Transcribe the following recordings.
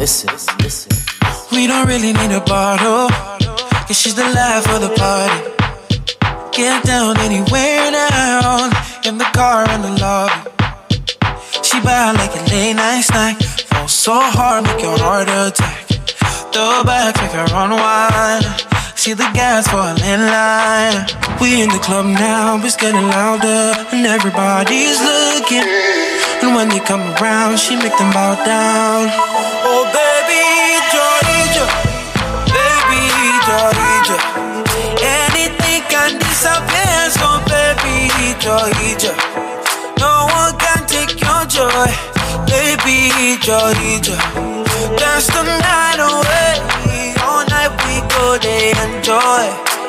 listen. We don't really need a bottle, cause she's the life of the party. Get down anywhere now, in the car, in the lobby. She bad like a late night snack, fall so hard, make your heart attack. Throw back, make her unwind. See the gas falling in line. We in the club now, it's getting louder, and everybody's looking. And when they come around, she make them bow down. Oh baby, Josiah-ijo, baby, Josiah-ijo. Anything can disappear, so baby, Josiah-ijo. No one can take your joy, baby, Josiah-ijo. Dance the night away, all night we go there, enjoy,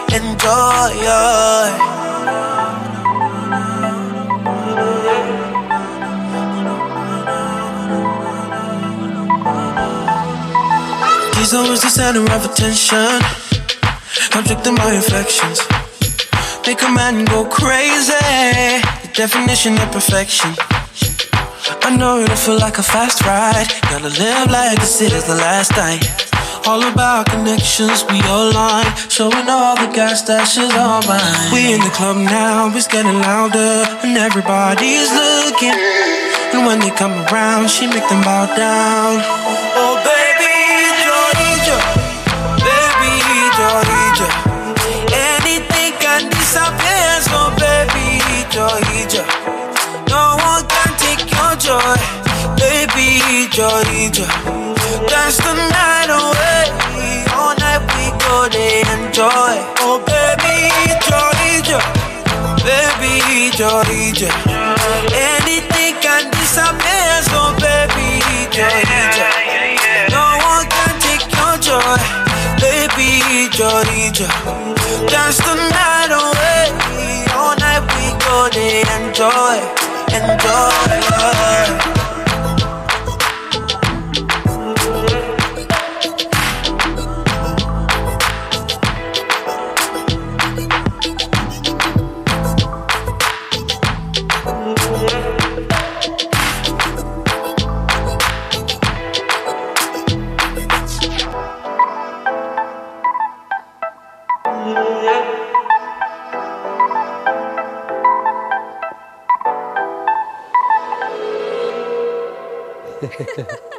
He's always the center of attention. I'm tricked in my affections. Make a man go crazy. The definition of perfection. I know it'll feel like a fast ride. Gotta live like this is the last night. All about connections, we align. Showing all the gas stashes all mine. We in the club now, it's getting louder, and everybody's looking. And when they come around, she make them bow down. Oh baby, Josiah-ijo, baby, Josiah-ijo. Anything can disappear, so baby, Josiah-ijo. No one can take your joy, baby, Josiah-ijo. Dance the night away, all night we go there, enjoy. Oh baby, Josiah-ijo, baby, Josiah-ijo. Anything can disappear, so baby, Josiah-ijo. No one can take your joy, baby, Josiah-ijo. Dance the night away, all night we go there, enjoy. Hehehe